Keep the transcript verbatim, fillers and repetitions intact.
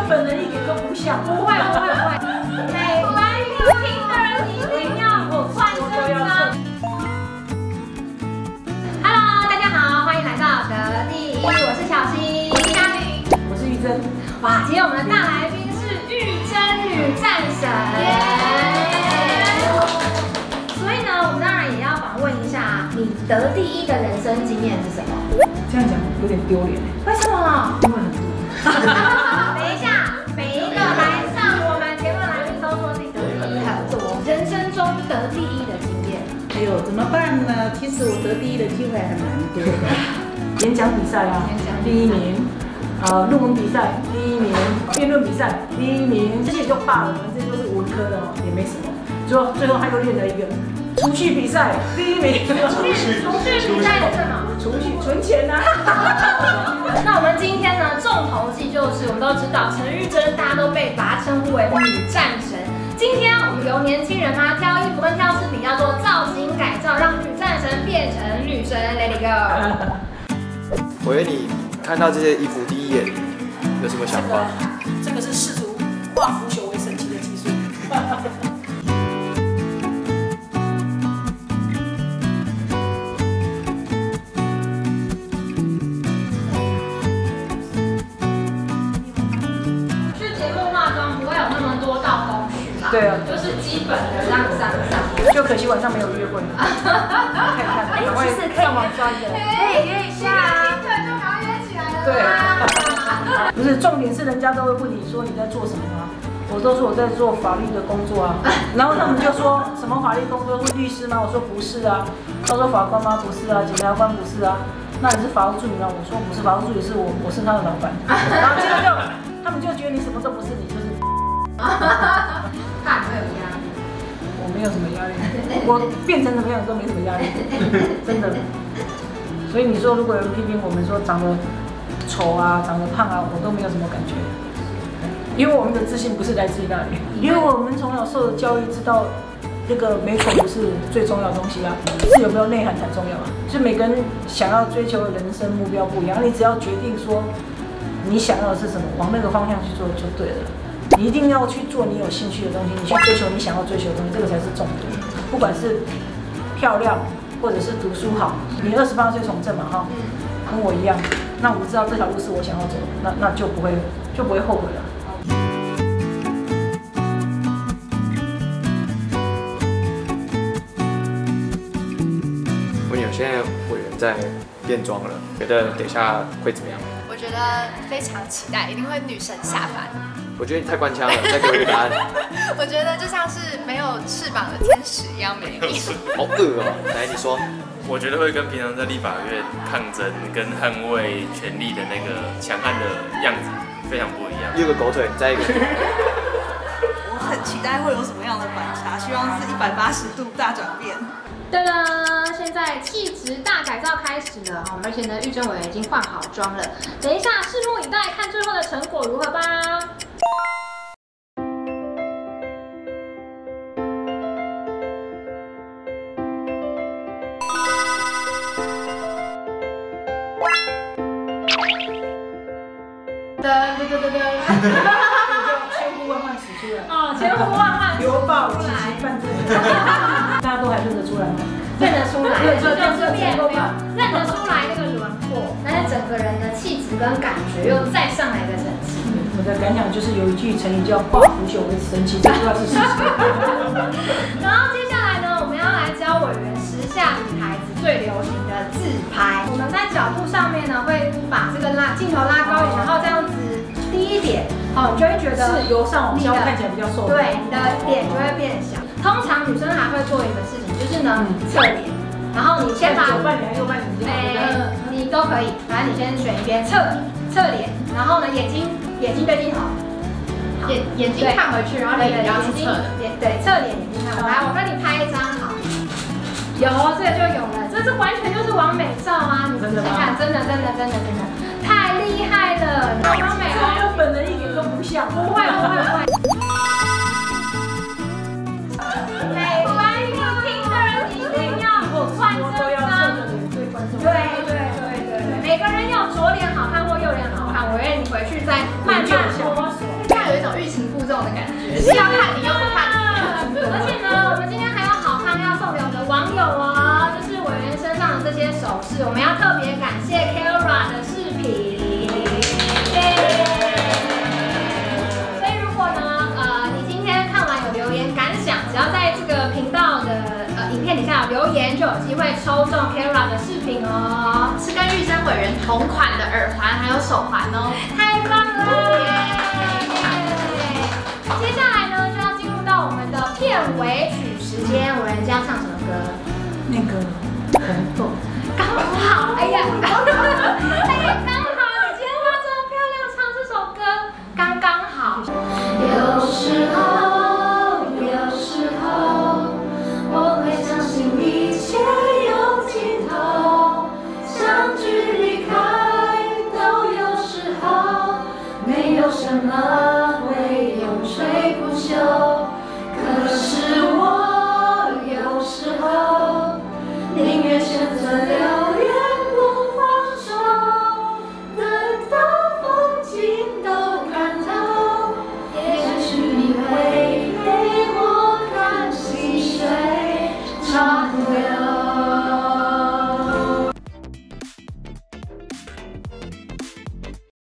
本人一点都不像。 不会不会不会，每班有听的人一定要换真章。Hello， 大家好，欢迎来到得第一，我是小新，我是嘉玲， 我是玉珍。 哇，今天我们的大来宾是玉珍女战神。所以呢，我们当然也要访问一下你得第一的人生经验是什么？ 这样讲有点丢脸。 为什么？ 因为很多。 等一下，每一个来上我们节目来宾都说自己得第一很多，人生中得第一的经验。 哎呦，怎么办呢？其实我得第一的机会还蛮多的。 演讲比赛啊，第一名。呃，论文比赛第一名，辩论比赛第一名，这些就罢了，反正都是文科的哦，也没什么。最后最后他又练了一个储蓄比赛第一名。 储蓄储蓄比赛是什么？ 储蓄存钱啊。 那我们今天呢，重头戏就是我们都知道陈玉珍，大家都被把她称呼为女战神。今天我们由年轻人她挑衣服跟挑饰品，叫做造型改造，让女战神变成女神 ，Let it go。 我以为你看到这些衣服第一眼有什么想法？ 这个是试图化腐朽为神奇的技术。 去节目化妆不会有那么多道工序吧？ 对啊， 就是基本的让上上。 就可惜晚上没有约会。看一看，赶快上网抓一个。 可以约一下啊。就赶快约起来了。 对。不是，重点是人家都会问你说你在做什么啊？我都说我在做法律的工作啊。然后他们就说什么法律工作是律师吗？我说不是啊。他说法官吗？不是啊。检察官不是啊。那你是法务助理吗？我说不是，法务助理是我，我是他的老板。然后结果就他们就觉得你什么都不是，你就是。 怕你会有压力。 我没有什么压力，我变成什么样都没什么压力，真的。所以你说如果有人批评我们说长得丑啊、长得胖啊，我都没有什么感觉，因为我们的自信不是来自于那里，因为我们从小受的教育知道，那个美丑不是最重要的东西啊，是有没有内涵才重要啊。就每个人想要追求的人生目标不一样，你只要决定说你想要的是什么，往那个方向去做就对了。你一定要去做你有兴趣的东西，你去追求你想要追求的东西，这个才是重点。不管是漂亮，或者是读书好，你二十八岁从政嘛哈，跟我一样，那我知道这条路是我想要走，那那就不会就不会后悔了。 问你，现在委员在变装了，觉得等一下会怎么样？ 我觉得非常期待，一定会女神下凡。 我觉得你太官腔了，再给我一个答案。 我觉得就像是没有翅膀的天使一样美丽。 好恶哦！来，你说。 我觉得会跟平常在立法院抗争跟捍卫权利的那个强悍的样子非常不一样。 一个狗腿，再一个。 我很期待会有什么样的反差，希望是一百八十度大转变。 噔噔，现在气质大改造开始了哈，而且呢，玉珍委员已经化好妆了。等一下，拭目以待，看最后的成果如何吧。噔噔噔噔噔。 千呼万唤始出来。 哦，千呼万唤犹抱紧急犯罪。大家都还认得出来吗？ 认得出来， 对， 就是变没有认得出来那个轮廓，但是整个人的气质跟感觉又再上来一个层次。 我的感想就是有一句成语叫“化腐朽为神奇”，这句话是事实。 然后接下来呢，我们要来教委员时下女孩子最流行的自拍。我们在角度上面呢，会把这个拉镜头拉高一点，然后这样子低一点，好，你就会觉得是由上往下看起来比较瘦。 对，你的脸就会变小。通常女生还会做一个事情，就是呢侧脸，然后你先把左半脸、右半脸这样， 哎，你都可以。来，你先选一边侧侧脸，然后呢眼睛眼睛对镜头， 眼眼睛看回去，然后脸要出侧的。 眼对侧脸眼睛看回来。来，我跟你拍一张好。有，这个就有了，这是完全就是完美照啊！你仔细看，真的真的真的真的太厉害了，完美了， 跟本人一点都不像。 不会不会不会。每班有听的人一定要换这张。对对对对对，每个人要左脸好看或右脸好看，我愿意你回去再慢慢摸索。 是要看你又不看你。而且呢，我们今天还有好康要送给我们的网友哦，就是委员身上的这些首饰，我们要特别感谢 Kara 的饰品。所以如果呢，呃，你今天看完有留言感想，只要在这个频道的呃影片底下有留言，就有机会抽中 Kara 的饰品哦， 是跟玉珍委员同款的耳环还有手环哦， 太棒了！接下来呢，就要进入到我们的片尾曲时间，我人家要唱什么歌？ 那个红豆， 刚好，哎呀，哎呀，刚好，你今天要这么漂亮唱这首歌，刚刚好。有时候，有时候，我会相信一切有尽头，相聚离开都有时候，没有什么会永垂不朽。可是